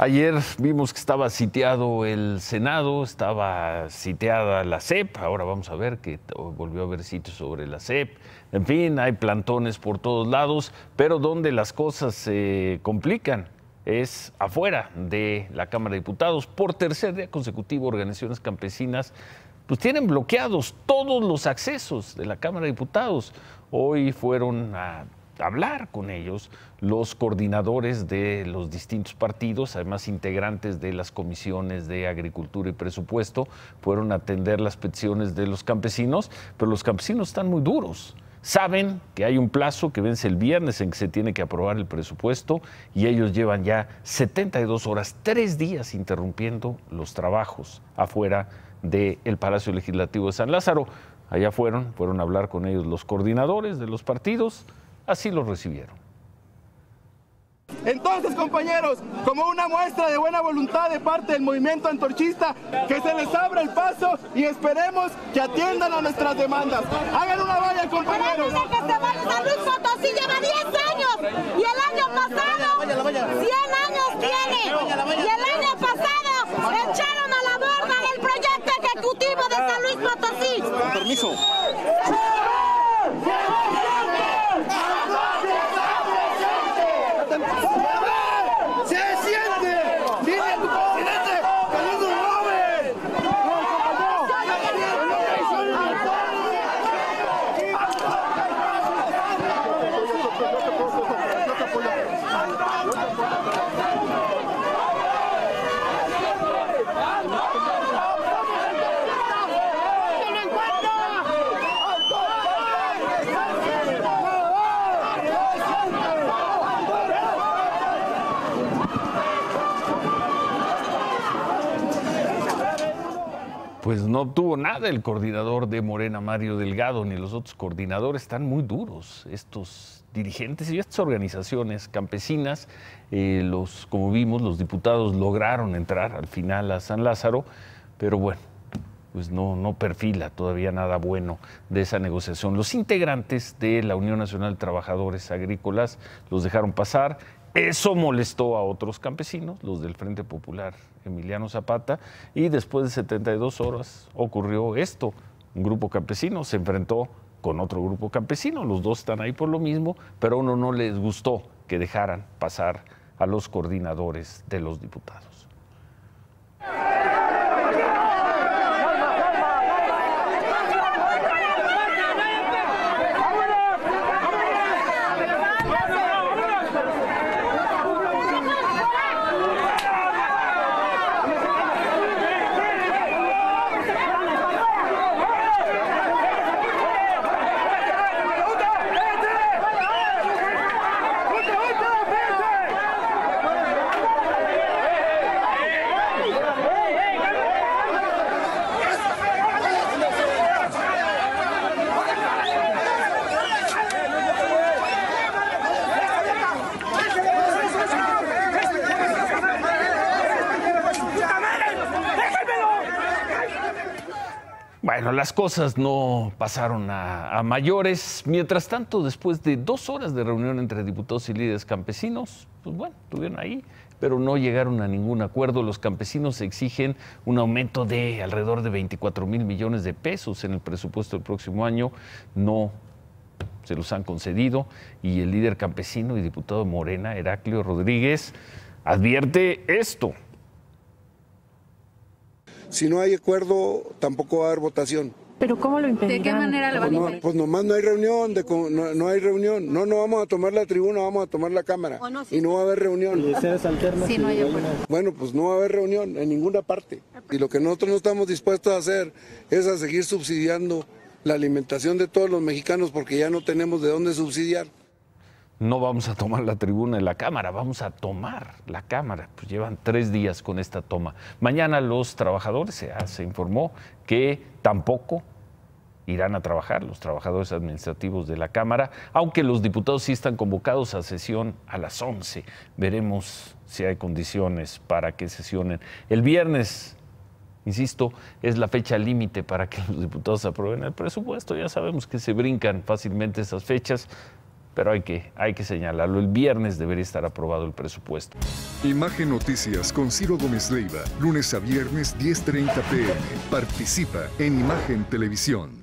Ayer vimos que estaba sitiado el Senado, estaba sitiada la SEP, ahora vamos a ver que volvió a haber sitios sobre la SEP. En fin, hay plantones por todos lados, pero donde las cosas se complican es afuera de la Cámara de Diputados. Por tercer día consecutivo, organizaciones campesinas pues tienen bloqueados todos los accesos de la Cámara de Diputados. Hoy fueron a hablar con ellos los coordinadores de los distintos partidos, además integrantes de las comisiones de Agricultura y Presupuesto, fueron a atender las peticiones de los campesinos, pero los campesinos están muy duros. Saben que hay un plazo que vence el viernes en que se tiene que aprobar el presupuesto y ellos llevan ya 72 horas, 3 días interrumpiendo los trabajos afuera del Palacio Legislativo de San Lázaro. Allá fueron a hablar con ellos los coordinadores de los partidos, así los recibieron. Entonces, compañeros, como una muestra de buena voluntad de parte del movimiento antorchista, que se les abra el paso y esperemos que atiendan a nuestras demandas. Hagan una valla, compañeros. Que se vaya San Luis Potosí, lleva 10 años y el año pasado 100 años tiene. Y el año pasado echaron a la borda el proyecto ejecutivo de San Luis Potosí. Con permiso. Pues no obtuvo nada el coordinador de Morena, Mario Delgado, ni los otros coordinadores. Están muy duros estos dirigentes y estas organizaciones campesinas. Como vimos, los diputados lograron entrar al final a San Lázaro, pero bueno, pues no perfila todavía nada bueno de esa negociación. Los integrantes de la Unión Nacional de Trabajadores Agrícolas los dejaron pasar. Eso molestó a otros campesinos, los del Frente Popular Emiliano Zapata, y después de 72 horas ocurrió esto. Un grupo campesino se enfrentó con otro grupo campesino, los dos están ahí por lo mismo, pero a uno no les gustó que dejaran pasar a los coordinadores de los diputados. Bueno, las cosas no pasaron a mayores. Mientras tanto, después de 2 horas de reunión entre diputados y líderes campesinos, pues bueno, estuvieron ahí, pero no llegaron a ningún acuerdo. Los campesinos exigen un aumento de alrededor de 24,000 millones de pesos en el presupuesto del próximo año. No se los han concedido y el líder campesino y diputado de Morena, Heraclio Rodríguez, advierte esto. Si no hay acuerdo, tampoco va a haber votación. ¿Pero cómo lo impedirán? ¿De qué manera lo van a impedir? Pues nomás no hay reunión, no hay reunión. No vamos a tomar la tribuna, vamos a tomar la Cámara. No, sí. Y no va a haber reunión. Sí, no hay acuerdo. Bueno, pues no va a haber reunión en ninguna parte. Y lo que nosotros no estamos dispuestos a hacer es a seguir subsidiando la alimentación de todos los mexicanos porque ya no tenemos de dónde subsidiar. No vamos a tomar la tribuna en la Cámara, vamos a tomar la Cámara. Pues llevan 3 días con esta toma. Mañana los trabajadores, se informó que tampoco irán a trabajar, los trabajadores administrativos de la Cámara, aunque los diputados sí están convocados a sesión a las 11. Veremos si hay condiciones para que sesionen. El viernes, insisto, es la fecha límite para que los diputados aprueben el presupuesto. Ya sabemos que se brincan fácilmente esas fechas. pero hay que señalarlo. El viernes debería estar aprobado el presupuesto. Imagen Noticias con Ciro Gómez Leiva, lunes a viernes 10:30 p.m. Participa en Imagen Televisión.